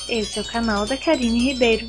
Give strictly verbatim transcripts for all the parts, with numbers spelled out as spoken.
Esse é o canal da Karine Ribeiro.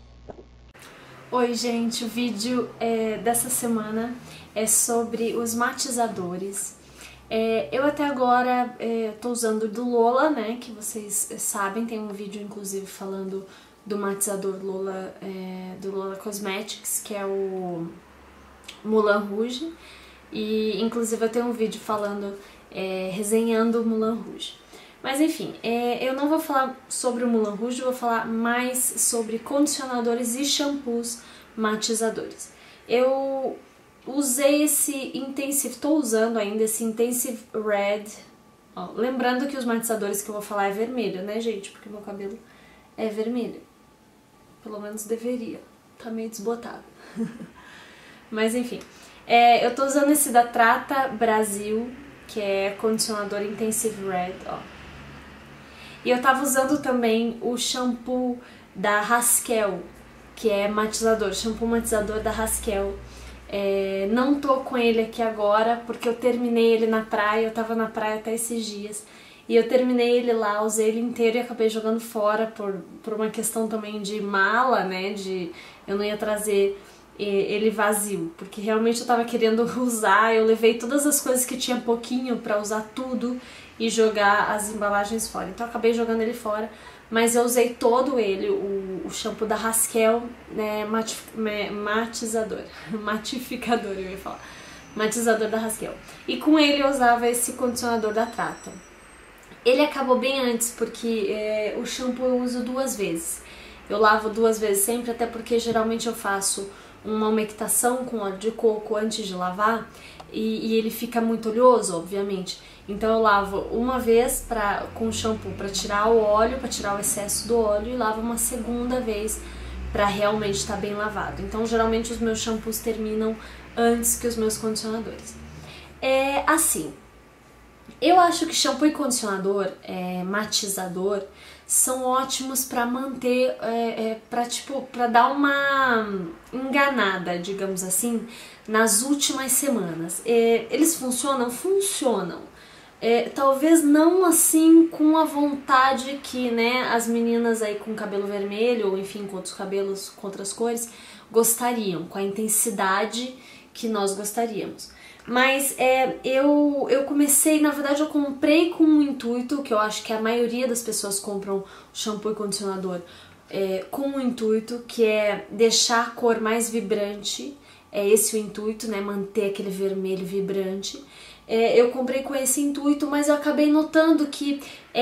Oi gente, o vídeo é, dessa semana é sobre os matizadores. É, eu até agora estou é, usando do Lola, né, que vocês sabem, tem um vídeo inclusive falando do matizador Lola, é, do Lola Cosmetics, que é o Moulin Rouge, e inclusive eu tenho um vídeo falando, é, resenhando o Moulin Rouge. Mas enfim, é, eu não vou falar sobre o Moulin Rouge, eu vou falar mais sobre condicionadores e shampoos matizadores. Eu usei esse Intensive, estou usando ainda esse Intensive Red. Ó, lembrando que os matizadores que eu vou falar é vermelho, né gente? Porque meu cabelo é vermelho. Pelo menos deveria. Tá meio desbotado. Mas enfim, é, eu tô usando esse da Trata Brasil, que é condicionador Intensive Red, ó. E eu tava usando também o shampoo da Haskell, que é matizador, shampoo matizador da Haskell. É, não tô com ele aqui agora, porque eu terminei ele na praia, eu tava na praia até esses dias. E eu terminei ele lá, usei ele inteiro e acabei jogando fora por, por uma questão também de mala, né, de eu não ia trazer ele vazio, porque realmente eu tava querendo usar, eu levei todas as coisas que tinha pouquinho pra usar tudo e jogar as embalagens fora, então eu acabei jogando ele fora, mas eu usei todo ele, o, o shampoo da Haskell, né, matif, matizador, matificador eu ia falar, matizador da Haskell, e com ele eu usava esse condicionador da Trata. Ele acabou bem antes, porque é, o shampoo eu uso duas vezes, eu lavo duas vezes sempre, até porque geralmente eu faço uma umectação com óleo de coco antes de lavar e, e ele fica muito oleoso, obviamente. Então eu lavo uma vez pra, com shampoo para tirar o óleo, para tirar o excesso do óleo, e lavo uma segunda vez para realmente estar bem lavado. Então geralmente os meus shampoos terminam antes que os meus condicionadores. É assim, eu acho que shampoo e condicionador, é, matizador, são ótimos para manter, é, é, para tipo, para dar uma enganada, digamos assim, nas últimas semanas. É, eles funcionam? Funcionam. É, talvez não assim com a vontade que, né, as meninas aí com cabelo vermelho, ou enfim, com outros cabelos, com outras cores, gostariam, com a intensidade que nós gostaríamos. Mas é, eu, eu comecei, na verdade eu comprei com um intuito, que eu acho que a maioria das pessoas compram shampoo e condicionador é, com um intuito, que é deixar a cor mais vibrante, é esse o intuito, né, manter aquele vermelho vibrante. É, eu comprei com esse intuito, mas eu acabei notando que,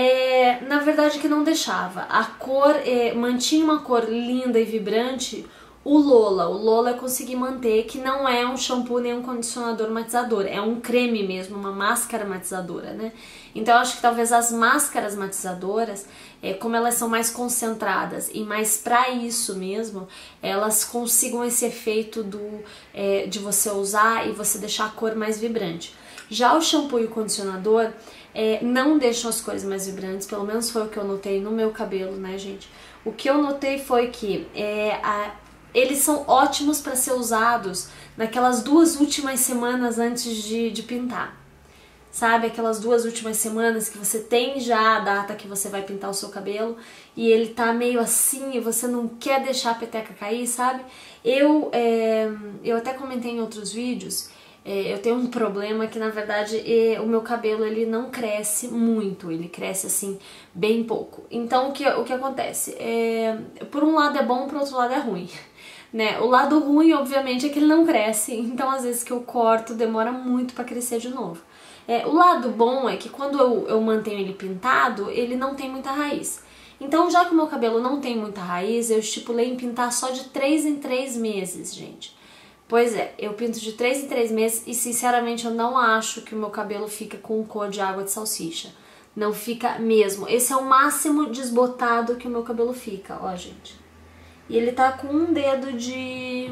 é, na verdade, que não deixava. A cor, é, mantinha uma cor linda e vibrante. O Lola, o Lola eu consegui manter, que não é um shampoo nem um condicionador matizador, é um creme mesmo, uma máscara matizadora, né? Então eu acho que talvez as máscaras matizadoras, é, como elas são mais concentradas e mais pra isso mesmo, elas consigam esse efeito do, é, de você usar e você deixar a cor mais vibrante. Já o shampoo e o condicionador é, não deixam as cores mais vibrantes, pelo menos foi o que eu notei no meu cabelo, né, gente? O que eu notei foi que é, a, eles são ótimos para ser usados naquelas duas últimas semanas antes de, de pintar. Sabe, aquelas duas últimas semanas que você tem já a data que você vai pintar o seu cabelo e ele tá meio assim e você não quer deixar a peteca cair, sabe? Eu, é, eu até comentei em outros vídeos, é, eu tenho um problema que na verdade é, o meu cabelo ele não cresce muito, ele cresce assim bem pouco. Então o que, o que acontece? É, por um lado é bom, por outro lado é ruim. Né? O lado ruim, obviamente, é que ele não cresce, então às vezes que eu corto demora muito pra crescer de novo. É, o lado bom é que quando eu, eu mantenho ele pintado, ele não tem muita raiz. Então, já que o meu cabelo não tem muita raiz, eu estipulei em pintar só de três em três meses, gente. Pois é, eu pinto de três em três meses e sinceramente eu não acho que o meu cabelo fica com cor de água de salsicha. Não fica mesmo. Esse é o máximo desbotado que o meu cabelo fica, ó, gente. E ele tá com um dedo de...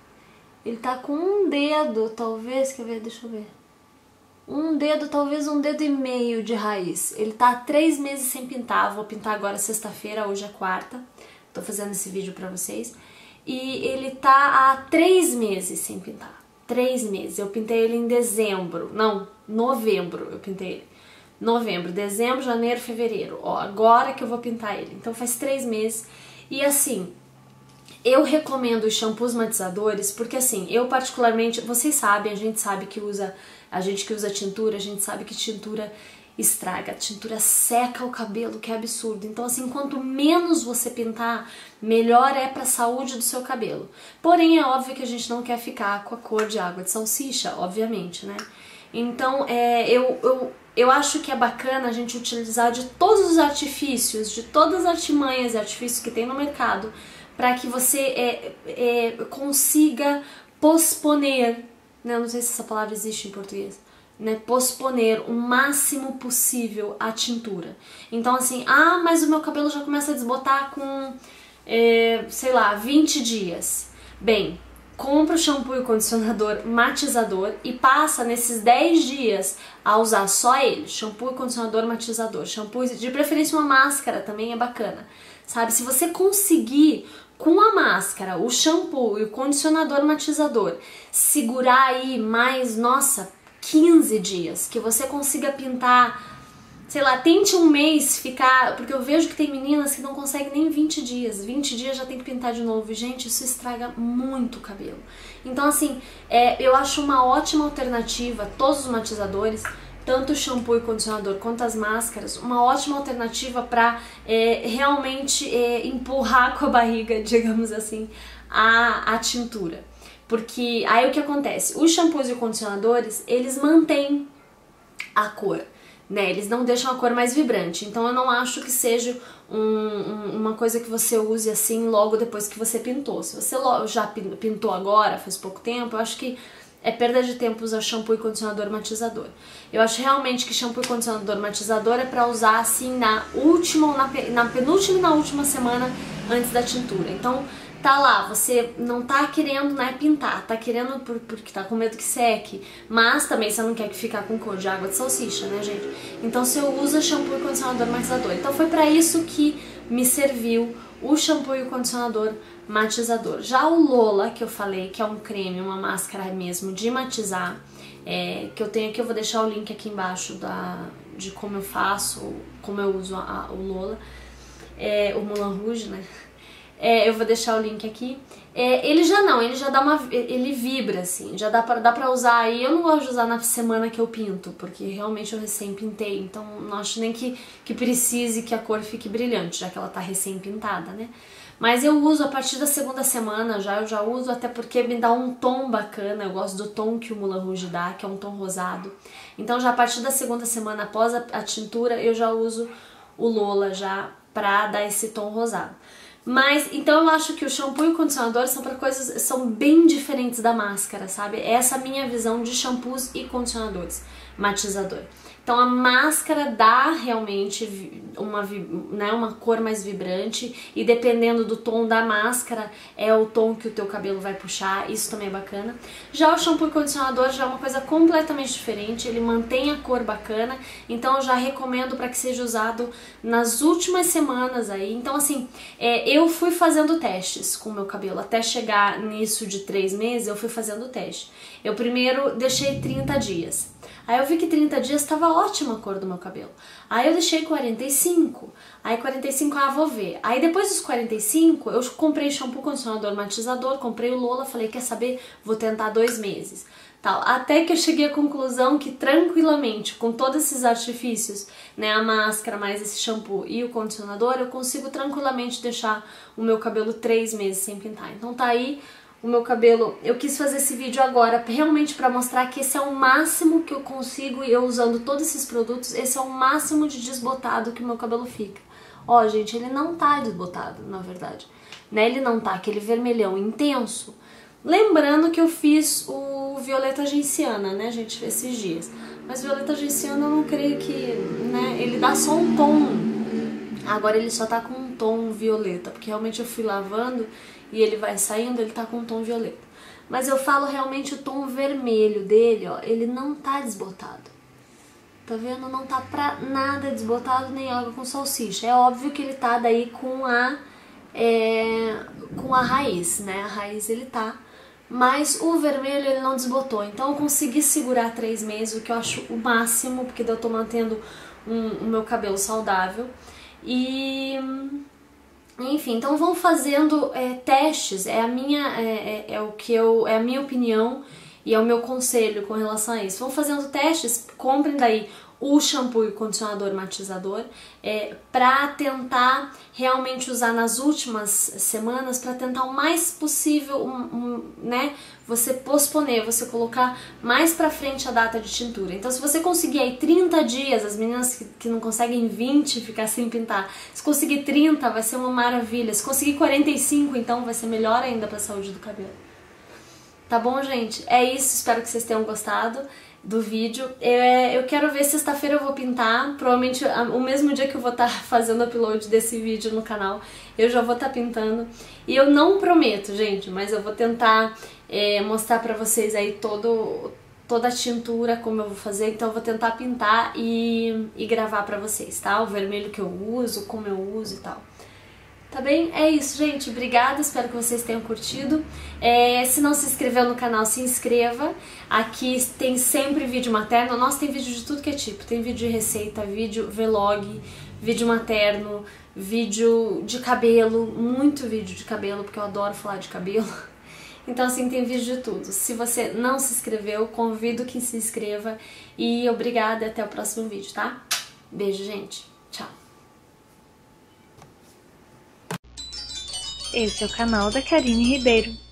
Ele tá com um dedo, talvez, quer ver, deixa eu ver. Um dedo, talvez um dedo e meio de raiz. Ele tá há três meses sem pintar, vou pintar agora sexta-feira, hoje é quarta. Tô fazendo esse vídeo pra vocês. E ele tá há três meses sem pintar. Três meses. Eu pintei ele em dezembro, não, novembro eu pintei ele. novembro, dezembro, janeiro, fevereiro. Ó, agora que eu vou pintar ele. Então faz três meses. E assim, eu recomendo os shampoos matizadores porque assim, eu particularmente, vocês sabem, a gente sabe que usa, a gente que usa tintura, a gente sabe que tintura estraga, a tintura seca o cabelo, que é absurdo. Então assim, quanto menos você pintar, melhor é para a saúde do seu cabelo. Porém, é óbvio que a gente não quer ficar com a cor de água de salsicha, obviamente, né? Então, é, eu, eu, eu acho que é bacana a gente utilizar de todos os artifícios, de todas as artimanhas e artifícios que tem no mercado, para que você é, é, consiga posponer, né? Não sei se essa palavra existe em português, né? Posponer o máximo possível a tintura. Então assim, ah, mas o meu cabelo já começa a desbotar com, é, sei lá, vinte dias. Bem, compra o shampoo e o condicionador matizador e passa nesses dez dias a usar só ele, shampoo e condicionador matizador, shampoo, de preferência uma máscara também é bacana, sabe? Se você conseguir com a máscara, o shampoo e o condicionador matizador segurar aí mais, nossa, quinze dias, que você consiga pintar, sei lá, tente um mês ficar, porque eu vejo que tem meninas que não conseguem nem vinte dias, vinte dias já tem que pintar de novo, e gente, isso estraga muito o cabelo. Então assim, é, eu acho uma ótima alternativa, todos os matizadores, tanto o shampoo e condicionador quanto as máscaras, uma ótima alternativa para é, realmente é, empurrar com a barriga, digamos assim, a, a tintura. Porque aí o que acontece? Os shampoos e condicionadores, eles mantêm a cor, né? Eles não deixam a cor mais vibrante. Então eu não acho que seja um, um, uma coisa que você use assim logo depois que você pintou. Se você já pintou agora, faz pouco tempo, eu acho que é perda de tempo usar shampoo e condicionador matizador. Eu acho realmente que shampoo e condicionador matizador é pra usar assim na última, ou na, na penúltima e na última semana antes da tintura. Então tá lá, você não tá querendo, né, pintar, tá querendo por, porque tá com medo que seque, mas também você não quer que ficar com cor de água de salsicha, né, gente? Então você usa shampoo e condicionador matizador. Então foi pra isso que me serviu o shampoo e o condicionador matizador. Já o Lola, que eu falei, que é um creme, uma máscara mesmo de matizar, é, que eu tenho aqui, eu vou deixar o link aqui embaixo da, de como eu faço, como eu uso a, a, o Lola, é, o Moulin Rouge, né? É, eu vou deixar o link aqui. É, ele já não, ele já dá uma, ele vibra assim, já dá pra, dá pra usar aí. Eu não gosto de usar na semana que eu pinto, porque realmente eu recém pintei, então não acho nem que, que precise que a cor fique brilhante, já que ela tá recém pintada, né? Mas eu uso a partir da segunda semana já, eu já uso, até porque me dá um tom bacana, eu gosto do tom que o Moulin Rouge dá, que é um tom rosado. Então já a partir da segunda semana após a, a tintura, eu já uso o Lola já pra dar esse tom rosado. Mas, então eu acho que o shampoo e o condicionador são para coisas, são bem diferentes da máscara, sabe? Essa é a minha visão de shampoos e condicionadores matizador. Então a máscara dá realmente uma, né, uma cor mais vibrante e dependendo do tom da máscara é o tom que o teu cabelo vai puxar, isso também é bacana. Já o shampoo e condicionador já é uma coisa completamente diferente, ele mantém a cor bacana, então eu já recomendo para que seja usado nas últimas semanas aí. Então assim, é, eu fui fazendo testes com o meu cabelo, até chegar nisso de três meses eu fui fazendo teste. Eu primeiro deixei trinta dias. Aí eu vi que trinta dias estava ótima a cor do meu cabelo. Aí eu deixei quarenta e cinco. Aí quarenta e cinco, ah, vou ver. Aí depois dos quarenta e cinco, eu comprei shampoo, condicionador, matizador, comprei o Lola, falei, quer saber? Vou tentar dois meses. Tal. Até que eu cheguei à conclusão que tranquilamente, com todos esses artifícios, né, a máscara, mais esse shampoo e o condicionador, eu consigo tranquilamente deixar o meu cabelo três meses sem pintar. Então tá aí o meu cabelo. Eu quis fazer esse vídeo agora realmente para mostrar que esse é o máximo que eu consigo, e eu usando todos esses produtos, esse é o máximo de desbotado que o meu cabelo fica. Ó, gente, ele não tá desbotado, na verdade, né? Ele não tá aquele vermelhão intenso. Lembrando que eu fiz o violeta genciana, né, gente, esses dias. Mas violeta genciana eu não creio que, né, ele dá só um tom. Agora ele só tá com um tom violeta, porque realmente eu fui lavando e ele vai saindo, ele tá com um tom violeta. Mas eu falo realmente o tom vermelho dele, ó, ele não tá desbotado. Tá vendo? Não tá pra nada desbotado, nem água com salsicha. É óbvio que ele tá daí com a, é, com a raiz, né? A raiz ele tá, mas o vermelho ele não desbotou. Então eu consegui segurar três meses, o que eu acho o máximo, porque eu tô mantendo um, o meu cabelo saudável. E enfim, então vão fazendo é, testes, é a minha é, é, é o que eu é a minha opinião e é o meu conselho com relação a isso. Vão fazendo testes, comprem daí o shampoo e o condicionador matizador é, para tentar realmente usar nas últimas semanas, para tentar o mais possível, um, um, né, você posponer, você colocar mais pra frente a data de tintura. Então se você conseguir aí trinta dias, as meninas que, que não conseguem vinte ficar sem pintar, se conseguir trinta vai ser uma maravilha, se conseguir quarenta e cinco então vai ser melhor ainda pra saúde do cabelo. Tá bom, gente? É isso, espero que vocês tenham gostado do vídeo. Eu, eu quero ver, sexta-feira eu vou pintar, provavelmente o mesmo dia que eu vou estar fazendo o upload desse vídeo no canal, eu já vou estar pintando. E eu não prometo, gente, mas eu vou tentar é, mostrar pra vocês aí todo, toda a tintura, como eu vou fazer, então eu vou tentar pintar e, e gravar pra vocês, tá? O vermelho que eu uso, como eu uso e tal. Tá bem? É isso, gente. Obrigada, espero que vocês tenham curtido. É, se não se inscreveu no canal, se inscreva. Aqui tem sempre vídeo materno. Nossa, tem vídeo de tudo que é tipo. Tem vídeo de receita, vídeo vlog, vídeo materno, vídeo de cabelo, muito vídeo de cabelo, porque eu adoro falar de cabelo. Então assim, tem vídeo de tudo. Se você não se inscreveu, convido que se inscreva. E obrigada, até o próximo vídeo, tá? Beijo, gente. Tchau. Esse é o canal da Karine Ribeiro.